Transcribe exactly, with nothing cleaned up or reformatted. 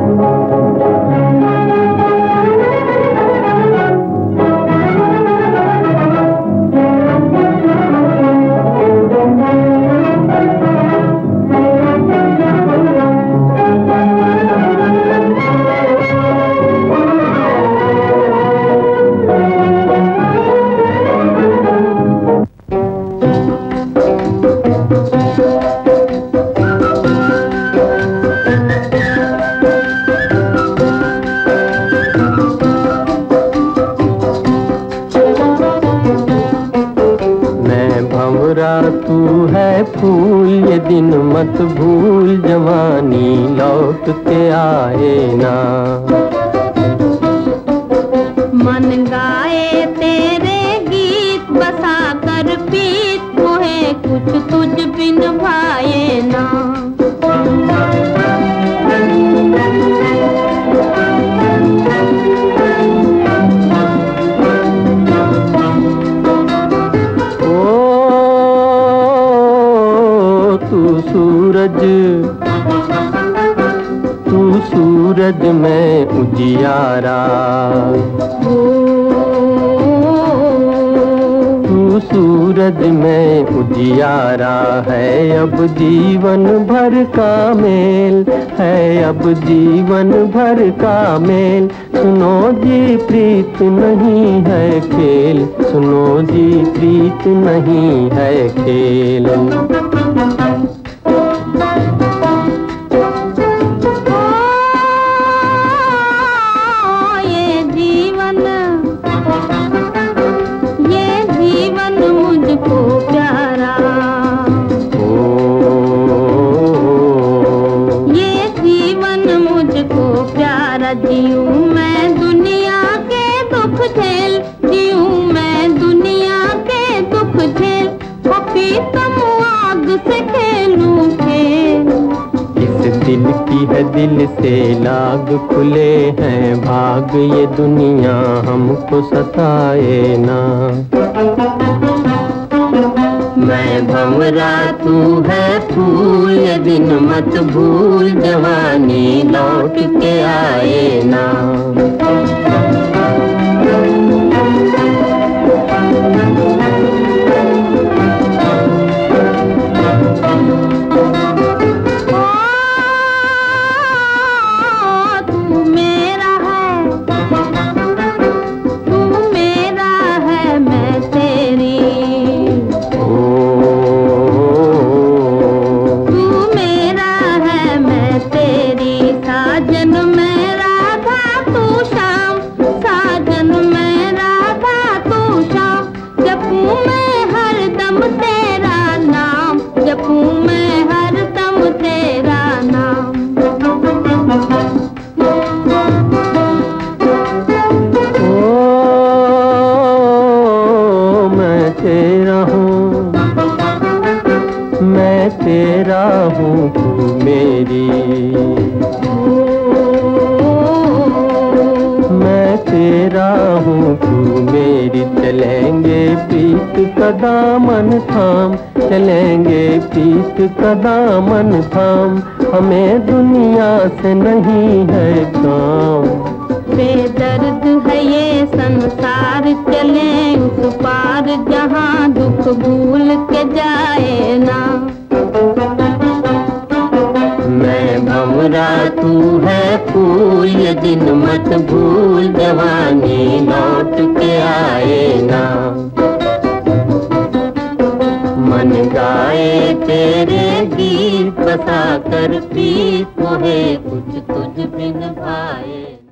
तू है फूल ये दिन मत भूल, जवानी लौट के आए ना। मन गाए तेरे गीत बसा कर पीत, मोहे कुछ तुझ बिन भाए ना। तू सूरज तू सूरज में उजियारा, तू सूरज में उजियारा है। अब जीवन भर का मेल है, अब जीवन भर का मेल। सुनो जी प्रीत नहीं है खेल, सुनो जी प्रीत नहीं है खेल। जीऊं मैं दुनिया के दुख झेल, जीऊं मैं दुनिया के दुख झेल। ओ पीतम आग से खेलूं खेल। इस दिल की है दिल से लाग, खुले हैं भाग ये दुनिया हमको सताए ना। मैं भंवरा तू है फूल ये दिन मत भूल, जवानी लौट के आए ना। तेरा हूँ मैं, तेरा हूँ तू मेरी। मैं तेरा हूँ तू मेरी। चलेंगे प्रीत का दामन थाम, चलेंगे प्रीत का दामन थाम। हमें दुनिया से नहीं है काम। बेदर्द है ये संसार, चले उस पार जहाँ दुख भूल के जाए ना। मैं भंवरा तू है फूल ये दिन मत भूल, जवानी लौट के आए ना। मन गाए तेरे गीत बसा कर प्रीत, मोहे कुछ तुझ बिन भाए।